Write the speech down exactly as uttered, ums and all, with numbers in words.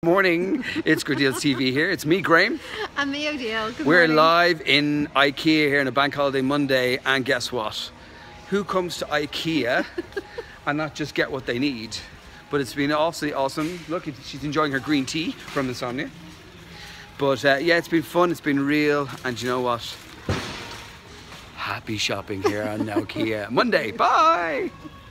Morning, it's Good Deals T V here. It's me, Graham. And me, Odile. Good We're morning. live in IKEA here on a bank holiday Monday, and guess what? Who comes to IKEA and not just get what they need? But it's been absolutely awesome. Look, she's enjoying her green tea from Insomnia. But uh, yeah, it's been fun, it's been real, and you know what? Happy shopping here on IKEA Monday. Bye!